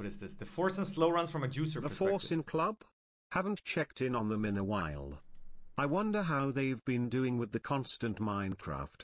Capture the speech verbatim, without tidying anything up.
What is this? The Forsen slow runs from a juicer The perspective. Forsen Club? Haven't checked in on them in a while. I wonder how they've been doing with the constant Minecraft.